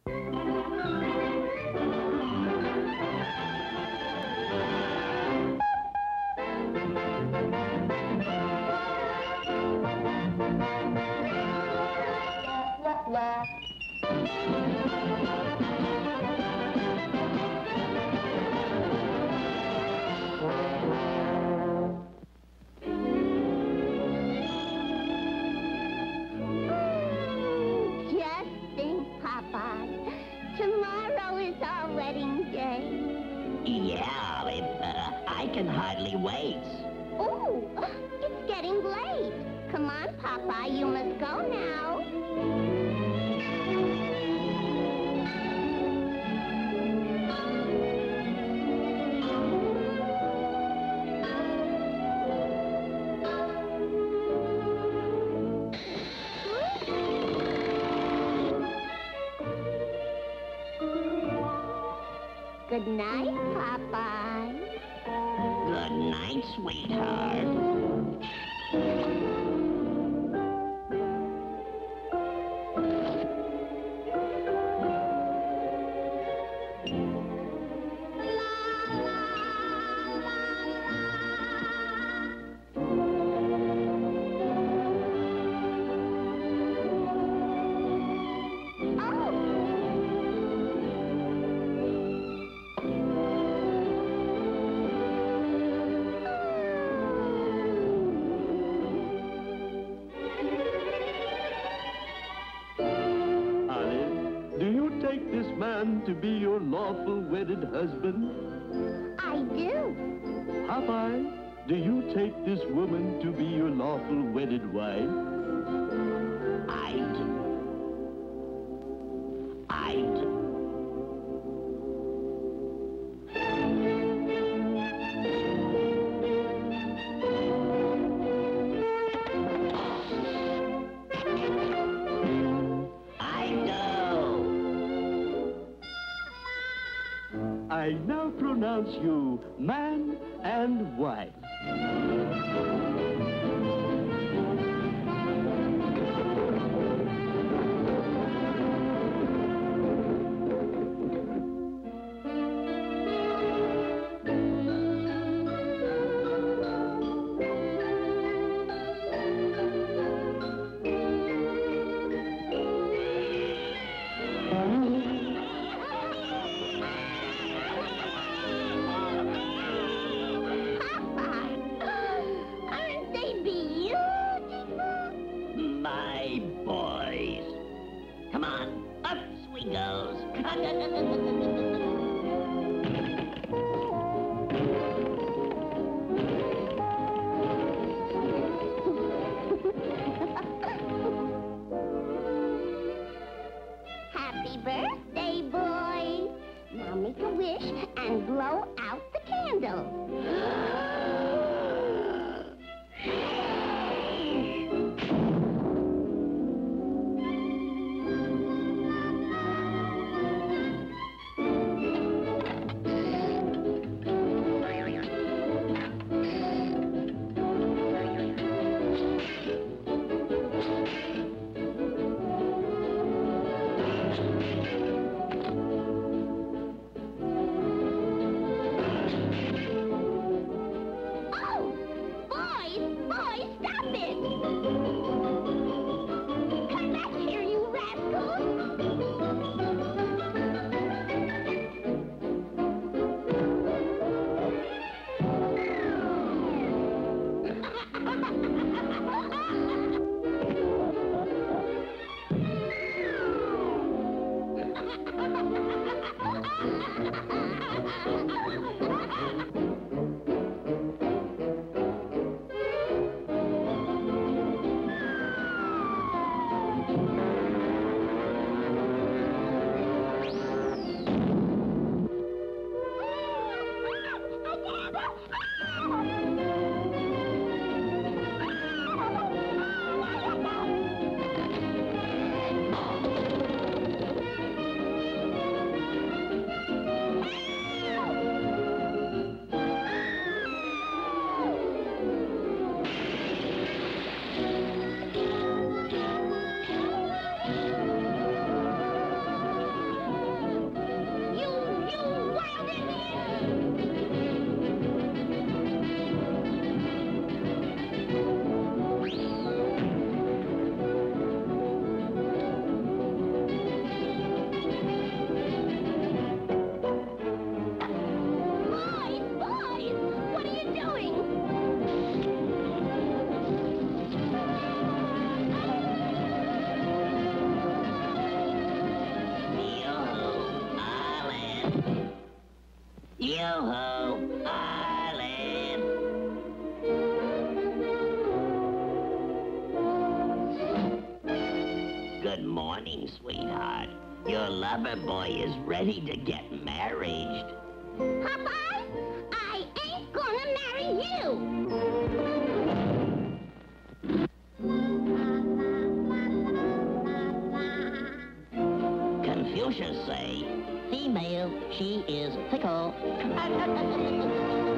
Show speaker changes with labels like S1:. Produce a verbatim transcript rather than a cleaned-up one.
S1: Just think, Popeye. Tomorrow is our wedding day.
S2: Yeah, it, uh, I can hardly wait.
S1: Ooh, it's getting late. Come on, Popeye, you must go now. Good night, Popeye.
S2: Good night, sweetheart.
S3: To be your lawful wedded husband?
S1: I do.
S3: Popeye, do you take this woman to be your lawful wedded wife?
S2: I do. I do.
S3: I now pronounce you man and wife.
S1: Happy birthday, boys. Now make a wish and blow out the candle.
S2: Yoo-hoo, Island. Good morning, sweetheart. Your lover boy is ready to get married.
S1: Popeye, I ain't gonna marry you.
S2: Confucius say,
S4: Female, she is fickle.